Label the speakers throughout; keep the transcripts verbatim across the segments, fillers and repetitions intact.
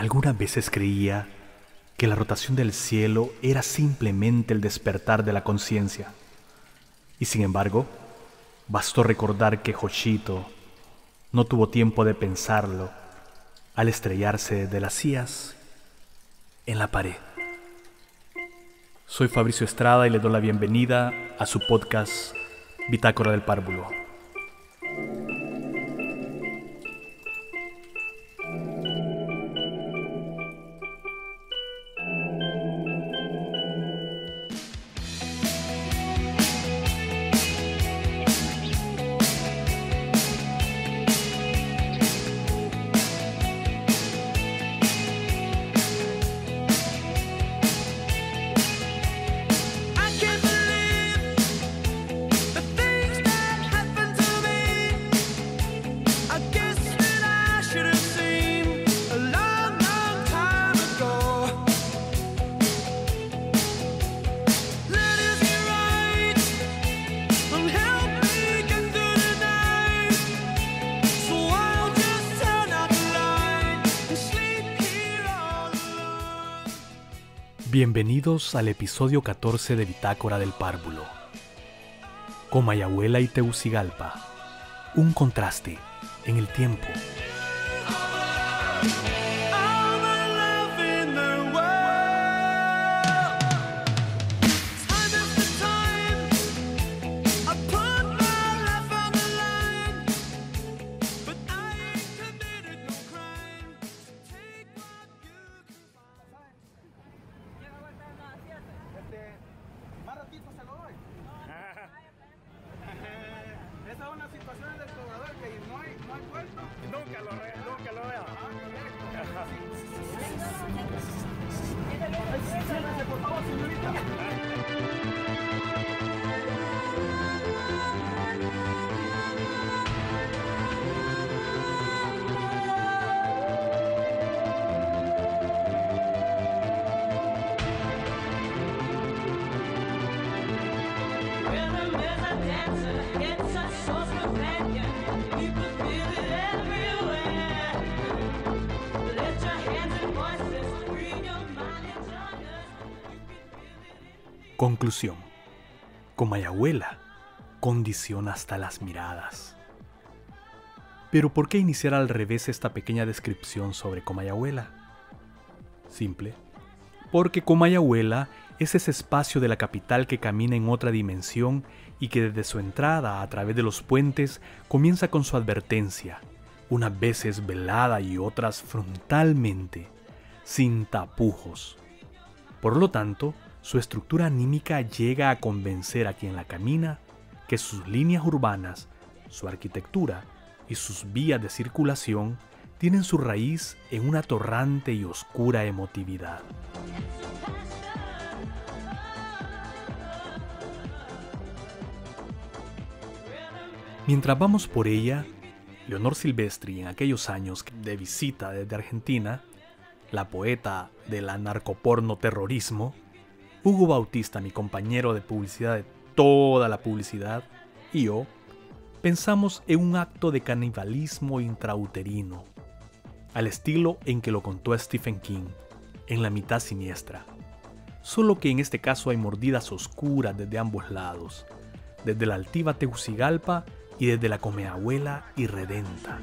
Speaker 1: Algunas veces creía que la rotación del cielo era simplemente el despertar de la conciencia. Y sin embargo, bastó recordar que Jochito no tuvo tiempo de pensarlo al estrellarse de las sillas en la pared. Soy Fabricio Estrada y le doy la bienvenida a su podcast Bitácora del Párvulo. Bienvenidos al episodio catorce de Bitácora del Párvulo. Comayagüela y Tegucigalpa, un contraste en el tiempo.
Speaker 2: Esa es una situación del jugador que no hay, no hay puerto.
Speaker 3: Nunca lo vea, nunca lo vea.
Speaker 2: Siéntese, por favor, señorita.
Speaker 1: Conclusión. Comayagüela condiciona hasta las miradas. Pero ¿por qué iniciar al revés esta pequeña descripción sobre Comayagüela? Simple. Porque Comayagüela es ese espacio de la capital que camina en otra dimensión y que desde su entrada a través de los puentes comienza con su advertencia, unas veces velada y otras frontalmente, sin tapujos. Por lo tanto, su estructura anímica llega a convencer a quien la camina que sus líneas urbanas, su arquitectura y sus vías de circulación tienen su raíz en una torrante y oscura emotividad. Mientras vamos por ella, Leonor Silvestri, en aquellos años de visita desde Argentina, la poeta del anarcoporno terrorismo, Hugo Bautista, mi compañero de publicidad de toda la publicidad, y yo, pensamos en un acto de canibalismo intrauterino, al estilo en que lo contó Stephen King, en La mitad siniestra. Solo que en este caso hay mordidas oscuras desde ambos lados, desde la altiva Tegucigalpa y desde la Comayagüela irredenta.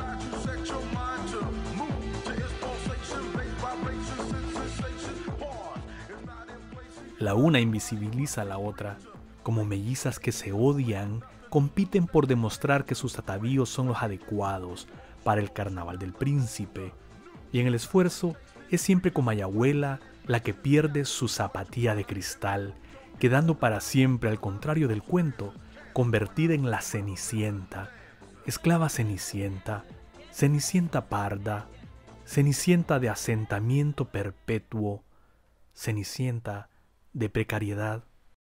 Speaker 1: La una invisibiliza a la otra, como mellizas que se odian, compiten por demostrar que sus atavíos son los adecuados para el carnaval del príncipe, y en el esfuerzo es siempre Comayagüela la que pierde su zapatilla de cristal, quedando para siempre, al contrario del cuento, convertida en la Cenicienta, esclava Cenicienta, Cenicienta parda, Cenicienta de asentamiento perpetuo, Cenicienta de precariedad.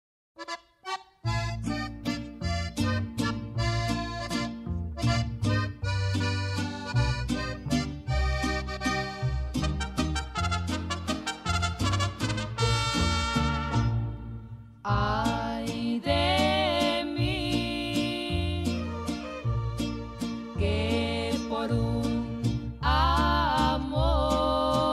Speaker 4: Ay de mí, que por un amor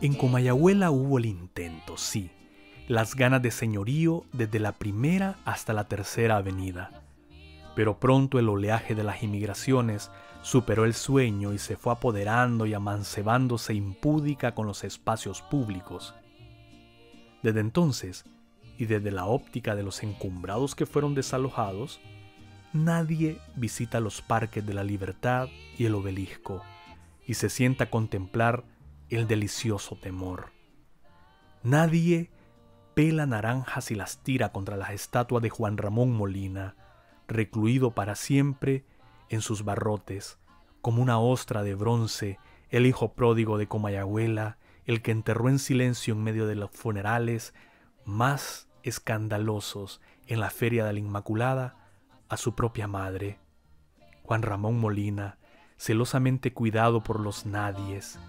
Speaker 1: En Comayagüela hubo el intento, sí, las ganas de señorío desde la primera hasta la tercera avenida. Pero pronto el oleaje de las inmigraciones superó el sueño y se fue apoderando y amancebándose impúdica con los espacios públicos. Desde entonces, y desde la óptica de los encumbrados que fueron desalojados, nadie visita los parques de la Libertad y el Obelisco y se sienta a contemplar el delicioso temor. Nadie pela naranjas y las tira contra las estatuas de Juan Ramón Molina, recluido para siempre en sus barrotes, como una ostra de bronce, el hijo pródigo de Comayagüela, el que enterró en silencio en medio de los funerales más escandalosos en la Feria de la Inmaculada a su propia madre, Juan Ramón Molina, celosamente cuidado por los nadies.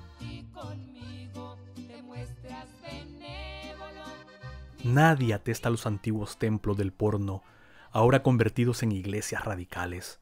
Speaker 1: Nadie atesta los antiguos templos del porno, ahora convertidos en iglesias radicales.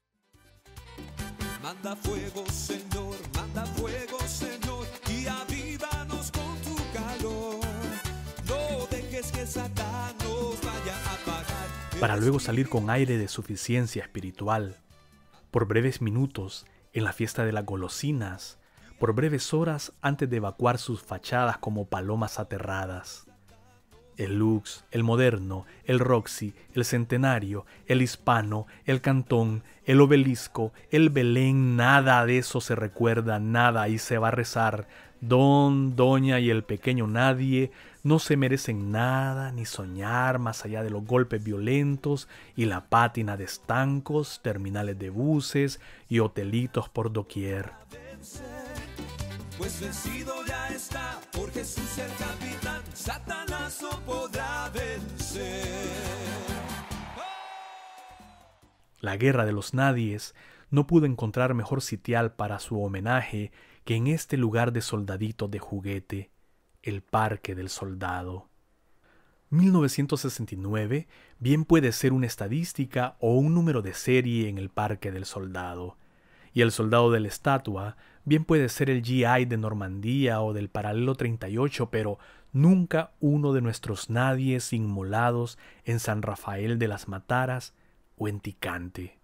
Speaker 5: Manda fuego, Señor, manda fuego, Señor, y avívanos con tu calor. No dejes que Satán nos vaya a apagar.
Speaker 1: Para luego salir con aire de suficiencia espiritual, por breves minutos en la fiesta de las golosinas, por breves horas antes de evacuar sus fachadas como palomas aterradas. El Lux, el Moderno, el Roxy, el Centenario, el Hispano, el Cantón, el Obelisco, el Belén, nada de eso se recuerda, nada, y se va a rezar. Don, Doña y el pequeño nadie no se merecen nada ni soñar más allá de los golpes violentos y la pátina de estancos, terminales de buses y hotelitos por doquier.
Speaker 5: Pues vencido ya está, por Jesús el capitán, Satanás no podrá vencer.
Speaker 1: La guerra de los nadies no pudo encontrar mejor sitial para su homenaje que en este lugar de soldaditos de juguete, el Parque del Soldado. mil novecientos sesenta y nueve bien puede ser una estadística o un número de serie en el Parque del Soldado, y el soldado de la estatua bien puede ser el G I de Normandía o del Paralelo treinta y ocho, pero nunca uno de nuestros nadies inmolados en San Rafael de las Mataras o en Ticante.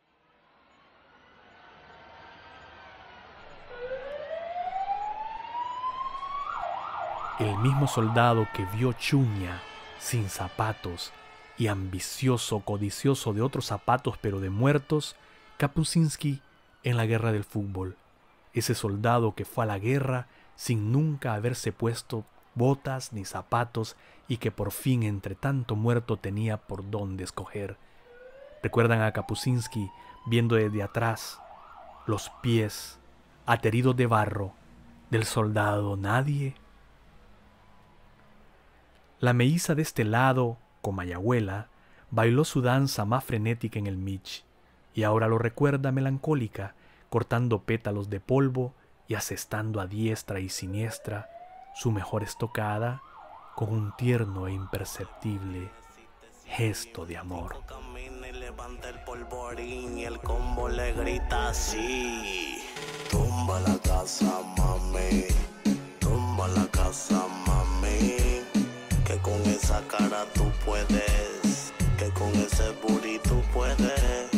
Speaker 1: El mismo soldado que vio Chuña sin zapatos y ambicioso, codicioso de otros zapatos pero de muertos, Kapuscinski en la guerra del fútbol. Ese soldado que fue a la guerra sin nunca haberse puesto botas ni zapatos y que por fin entre tanto muerto tenía por dónde escoger. ¿Recuerdan a Kapuscinski viendo desde atrás los pies ateridos de barro del soldado nadie? La meíza de este lado, Comayagüela, bailó su danza más frenética en el Mich, y ahora lo recuerda melancólica, cortando pétalos de polvo y asestando a diestra y siniestra su mejor estocada con un tierno e imperceptible gesto de amor.
Speaker 6: Levanta el polvorín y el combo le grita así: tumba la casa, mami, tumba la casa, mami, que con esa cara tú puedes, que con ese booty tú puedes.